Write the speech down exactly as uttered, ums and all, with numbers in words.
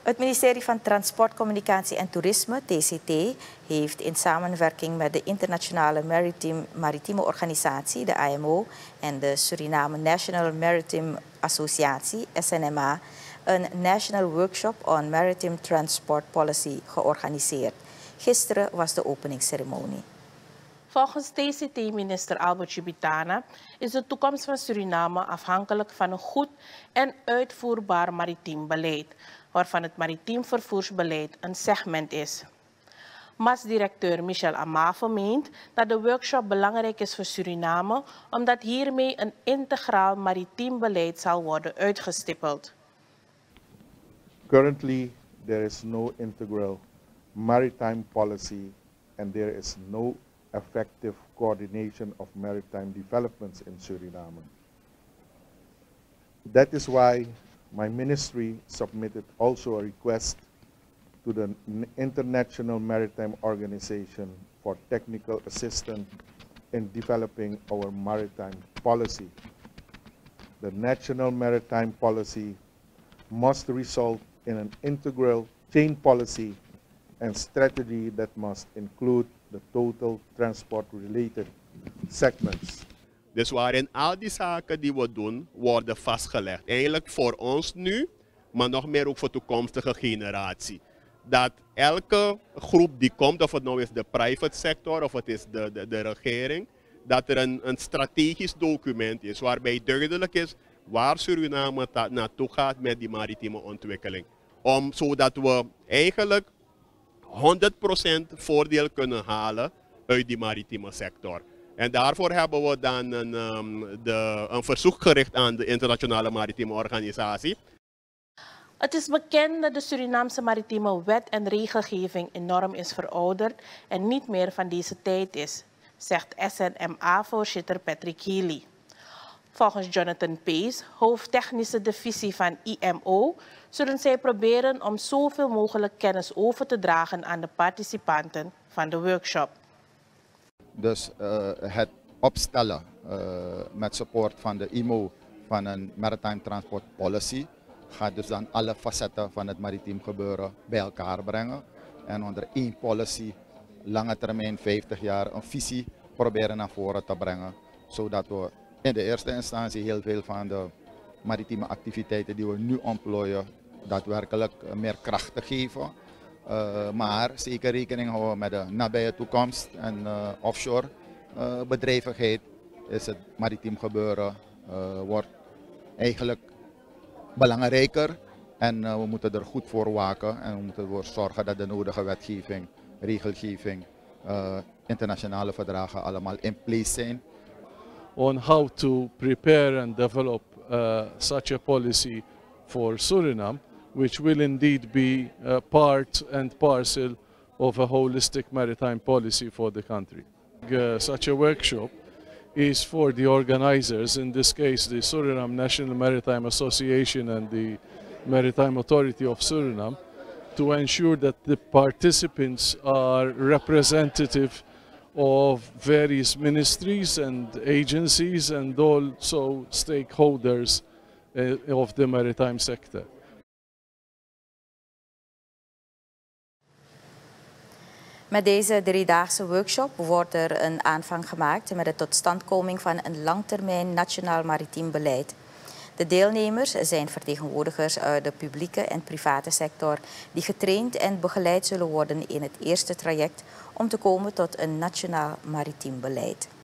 Het ministerie van Transport, Communicatie en Toerisme, T C T, heeft in samenwerking met de Internationale Maritime, Maritieme Organisatie, de I M O, en de Suriname National Maritime Associatie, S N M A, een National Workshop on Maritime Transport Policy georganiseerd. Gisteren was de openingsceremonie. Volgens T C T-minister Albert Jubitana is de toekomst van Suriname afhankelijk van een goed en uitvoerbaar maritiem beleid, waarvan het maritiem vervoersbeleid een segment is. M A S-directeur Michel Amavo meent dat de workshop belangrijk is voor Suriname, omdat hiermee een integraal maritiem beleid zal worden uitgestippeld. Currently, there is no integral maritime policy and there is no effective coordination of maritime developments in Suriname. That is why my ministry submitted also a request to the International Maritime Organization for technical assistance in developing our maritime policy. The national maritime policy must result in an integral chain policy and strategy that must include the total transport-related segments. Dus waarin al die zaken die we doen, worden vastgelegd. Eigenlijk voor ons nu, maar nog meer ook voor de toekomstige generatie. Dat elke groep die komt, of het nou is de private sector of het is de, de, de regering, dat er een, een strategisch document is waarbij duidelijk is waar Suriname naartoe gaat met die maritieme ontwikkeling. Om, zodat we eigenlijk honderd procent voordeel kunnen halen uit die maritieme sector. En daarvoor hebben we dan een, um, de, een verzoek gericht aan de Internationale Maritieme Organisatie. Het is bekend dat de Surinaamse maritieme wet en regelgeving enorm is verouderd en niet meer van deze tijd is, zegt S N M A-voorzitter Patrick Healy. Volgens Jonathan Pace, hoofdtechnische divisie van I M O, zullen zij proberen om zoveel mogelijk kennis over te dragen aan de participanten van de workshop. Dus uh, het opstellen uh, met support van de I M O van een Maritime Transport Policy gaat dus dan alle facetten van het maritiem gebeuren bij elkaar brengen. En onder één policy, lange termijn, vijftig jaar, een visie proberen naar voren te brengen. Zodat we in de eerste instantie heel veel van de maritieme activiteiten die we nu ontplooien, daadwerkelijk meer kracht te geven. Uh, maar zeker rekening houden met de nabije toekomst en uh, offshore uh, bedrijvigheid is het maritiem gebeuren uh, wordt eigenlijk belangrijker en uh, we moeten er goed voor waken en we moeten ervoor zorgen dat de nodige wetgeving, regelgeving, uh, internationale verdragen allemaal in place zijn. On how to prepare and develop uh, such a policy for Suriname, which will indeed be uh, part and parcel of a holistic maritime policy for the country. Uh, such a workshop is for the organizers, in this case the Suriname National Maritime Association and the Maritime Authority of Suriname, to ensure that the participants are representative of various ministries and agencies and also stakeholders uh, of the maritime sector. Met deze driedaagse workshop wordt er een aanvang gemaakt met de totstandkoming van een langtermijn nationaal maritiem beleid. De deelnemers zijn vertegenwoordigers uit de publieke en private sector die getraind en begeleid zullen worden in het eerste traject om te komen tot een nationaal maritiem beleid.